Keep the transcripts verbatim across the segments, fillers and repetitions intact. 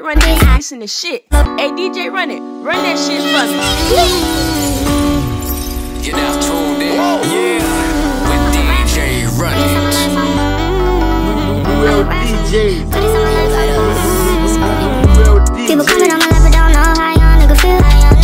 run this, listen to shit. Hey, D J, run it. Run that shit for me. You're now tuned in. Yeah. With D J Run It. Real D J. People coming on my lap, but don't know how young nigga feel.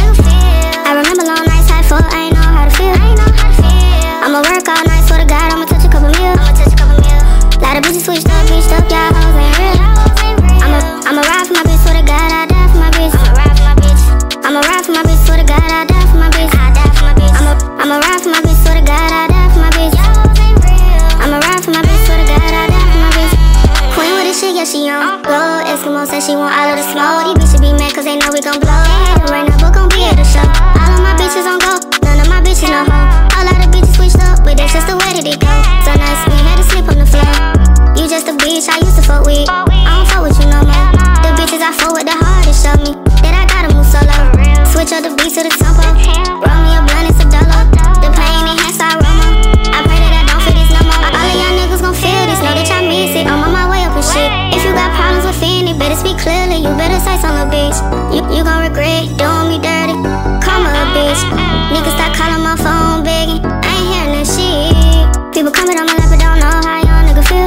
I remember long nights high full, I ain't know how to feel. I'ma work all night, swear to God, I'ma touch a couple meals. Lot of bitches switched up, bitched up, y'all hoes ain't real. I'ma, I'ma ride for my bitch, swear to God, I die for my bitch. I'ma ride for my bitch, swear to God, I die for my bitch. I'ma, I'ma ride for my bitch, swear to God, I die for my bitch. I'ma ride for my bitch, swear to God, I die for my bitch. Queen with this shit, yeah, she on glow. Eskimo said she want all of the smoke. These bitches be mad cause they know we gon' blow. Right now, book gon' be at the show. All of my bitches on go, none of my bitches no hoe. All of the bitches switched up, but that's just the way that it go. So nice, we had to slip on the floor. You just a bitch, I used to fuck with. I don't fuck with you no more. The bitches I fuck with the hardest show me that I gotta move solo. Switch up the beat to the tempo. Roll me a blunt, it's a dolo. The pain enhance our aroma. I pray that I don't feel this no more. All of y'all niggas gon' feel this, know that y'all miss it. I'm on my way up and shit. If you got problems with Fendi, better speak clearly. You better say something, little bitch. You, you gon' regret doing me dirty. Call me a bitch. Niggas stop calling my phone begging. I ain't hearing that shit. People coming on my lap, but don't know how young nigga feel.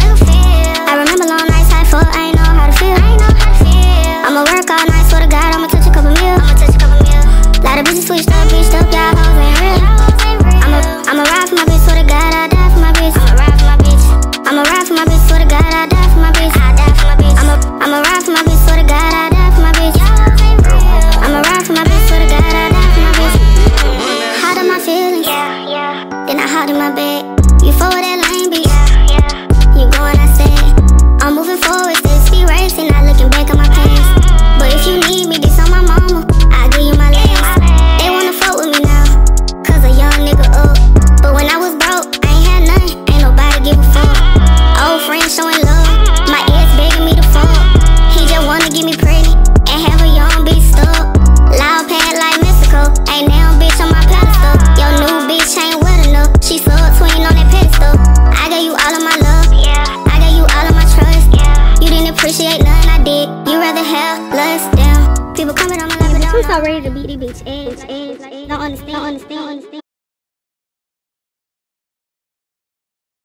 I remember long nights high full, I ain't know how to feel. I'ma work all night, swear to God, I'ma touch a couple meals. Lot of bitches switched up, bitched up, y'all hoes ain't real. I'ma, I'ma ride for my bitch, swear to God, I die for my bitch. I'ma ride for my bitch, swear to God, I die for my bitch. I'ma, I'ma ride for my bitch, swear to God, I die for my bitch. I'ma ride for my bitch, swear to God, I die for my bitch. Hot in my feelings, then I hot in my bed. You forward that lane, bitch. You going, I said. I'm moving forward, still speed racing, not looking back on my past. But if you need me, this on my mama, I'll give you my last. They wanna fuck with me now, cause a young nigga up. But when I was broke, I ain't had nothing, ain't nobody give a fuck. Old friends showing love, my ex begging me to fuck. He just wanna get me pregnant, and have a young bitch stuck. Loud pad like Mexico, ain't now bitch on my pedestal. Your new bitch ain't wet enough, she suck twin on that pedestal. I gave you all of my love, I gave you all of my trust. You didn't appreciate nothing I did, you rather have less. Damn, people coming on my lap, but don't know. I'm so ready to beat the bitch ass, ass, ass. Don't understand, don't understand, don't understand.